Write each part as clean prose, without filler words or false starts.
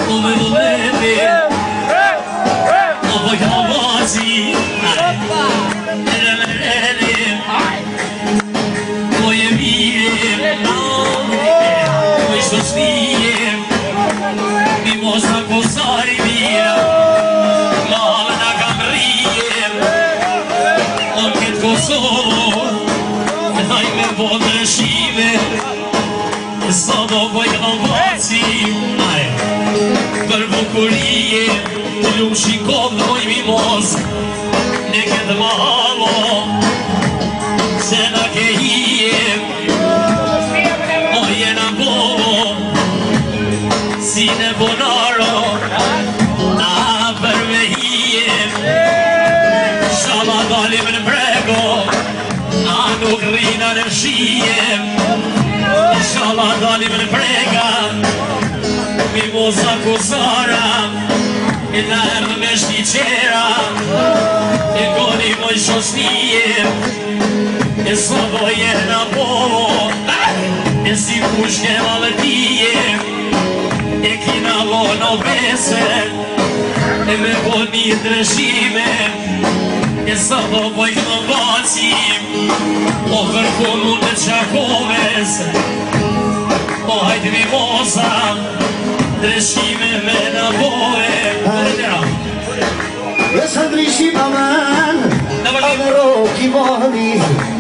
Për bukurie, lumë shikon doj mimos Në këtë malo Se në ke hije O jena bovo Si në bonaro A për me hije Shala dalim në brego A nuk rina në shije Shala dalim në brega Mimoza kusara E në erdhë me shtiqera E goni moj shosnije E sodo jena povo E si pushke maletije E kina vono bese E me boni dreshime E sodo poj këno bacim O kërko mund të qakoves O hajtë mimoza Dreshime me në bore Lësë dreshime men A në roki mani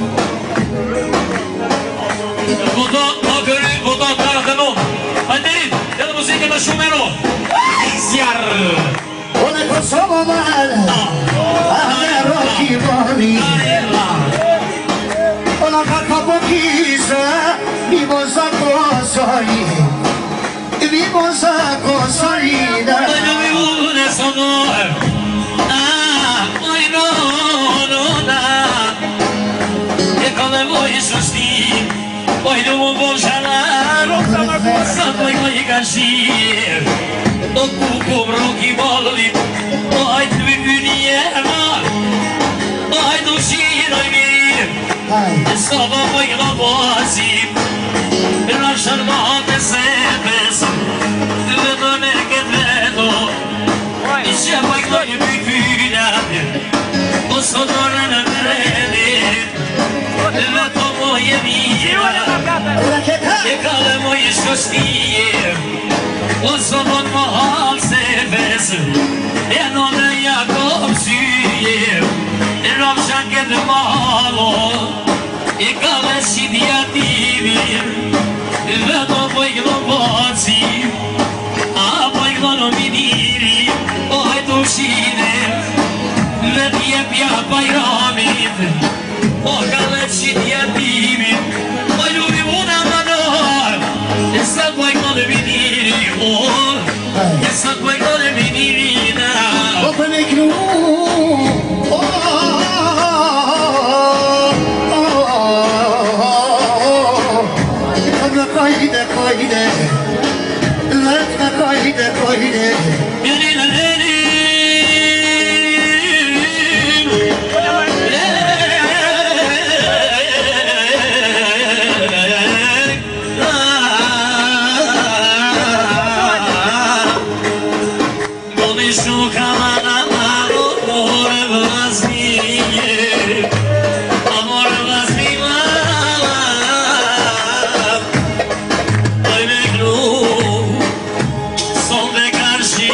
Voto kërë, voto kërë të nom Hajderit, dhe të muzike në shumë e no Zjarë O në Kosovo men A në roki mani O në kaka pokise Mimoza kosari Mimoza kosarina Oj no mi vune sonor Oj no da E kone voj susti Oj no mu bom shalar Sa toj koj kashir O kuku broki bolli Oj të vyni jema Oj të shiroj mir E soba moj në bosim Rashar ma të sebes Dhe të me këtë vedo I që paj këto një pykyna O sotore në mredi Dhe të moje mija E kale moje shkoshtije O sotot më halë sebes E në dhe Jakob syje E rëmë shaket malo E kale shidja divir Dhe të pojkëdo pacim A pojkëdo në miniri O hajtu shine Dhe t'jepja bajramit O kale qitja timit O ljubi muna manar E sa pojkëdo në miniri E sa pojkëdo në miniri O për me kru Koyde, koyde, letme koyde, koyde. Son de karşı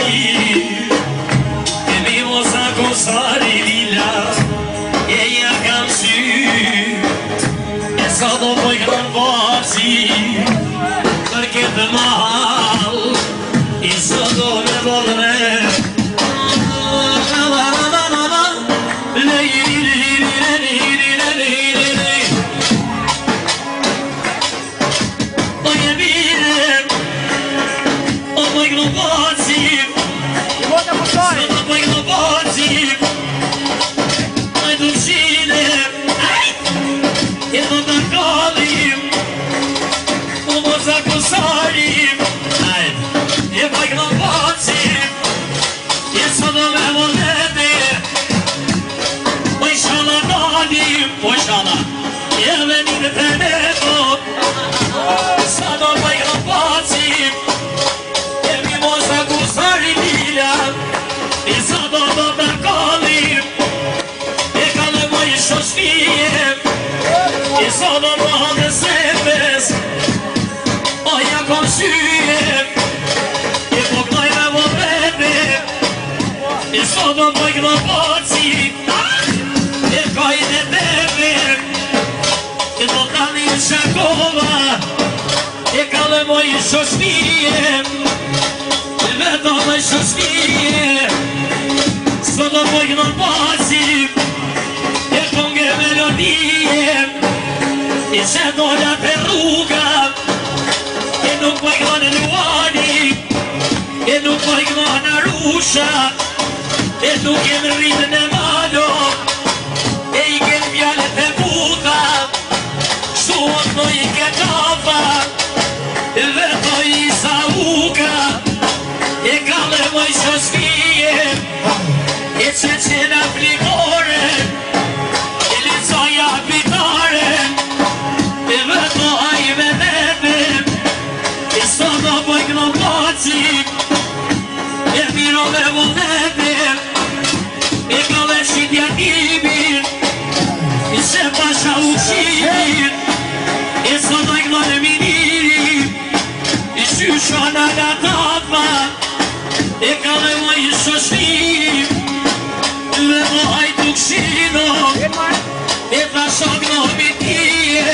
E pokoj me vopete E sodo moj globoci E kojne tebe E do tani Šakova E kale moji šošnije E vedo moj šošnije Sodo moj globoci E konge melodije E se dolja te ruga E nuk po igno në luani E nuk po igno në rusha E nuk jem rritën e malo E i ken pjallet e buta Shuot no i ke qafa E veto i sauka E kale moj shoshkije E qeqena plikore E licoja pitare E veto a i vedete E sono poi globoci E miro me volete E kale shqitja timir E se pasha uqimir E sono i glone miniri E shyshona nga tapa E kale moj shoshnim Dhe mo hajtu kshino E pasha gnomi tije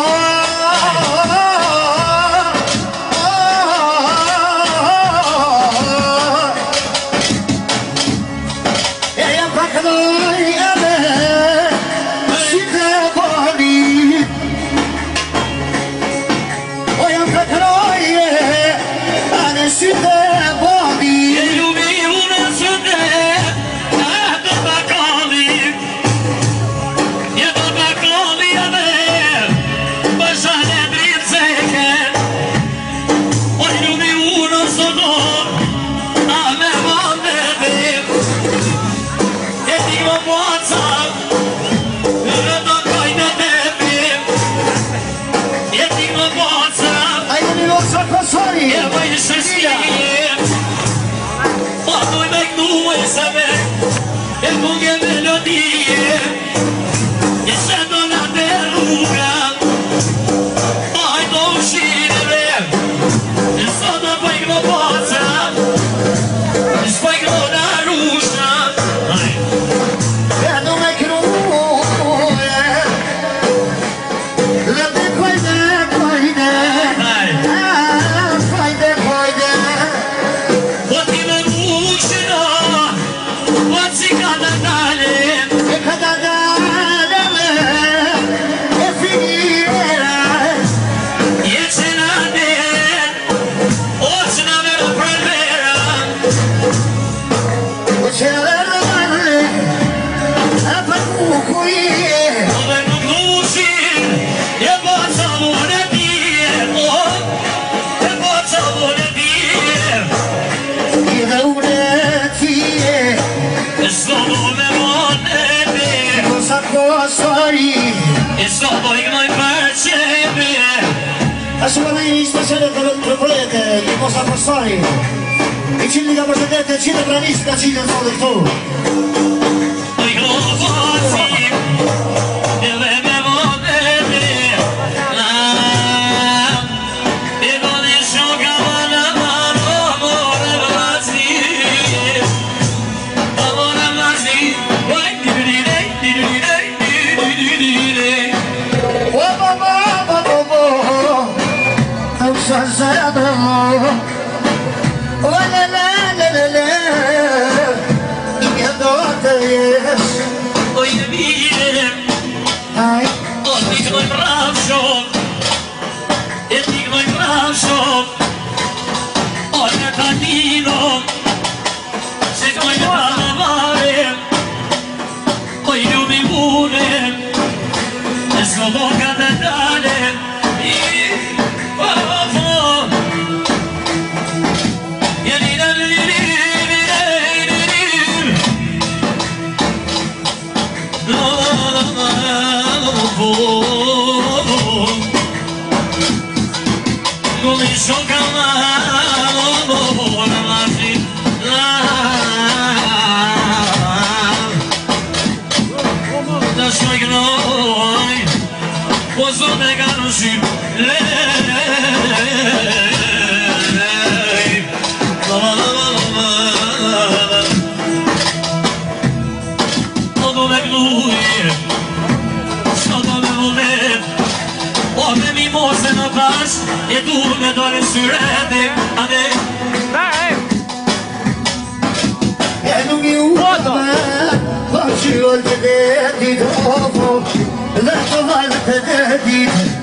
E bunge melodije E se do na te rruga Hajdo ushire E sodo po igno poca E s'po igno na rusha E du me kruje Dhe te kojde Po ti me muqina Po si ka da dale E ka da dale E finire Je që na der O që na mero për vera O që dhe rëmane E për kukuje O dhe nuk nushin E po që vone tije E po që vone tije I dhe ure tije E sodo me monete Kosa kosori E sodo ignoj për qebe Ashtu ka me një speciale të projete Një kosa kosori I qilë nga përshëndete Qilë pranisë nga qilë në thonë këtu O igno poci E dhe me monete E do një shoka vana mano Amore vlazi Amore vlazi Oj, diridej, diridej, diridej O baba, baba, Në kësa zedë mo O le le le le le I një do të jes Oj, e mire Aj, O t'i gnoj prav shok E t'i gnoj prav shok O në tanino Se gnoj prav vare Oj, ljubi mune E s'lo ka të dale Pozor, ne ganušim, me gluj Shota me vullnet O me mi mose në pas E du me dole syrete Ade E nuk ju me Pa që olë të detit Dhe të valë të detit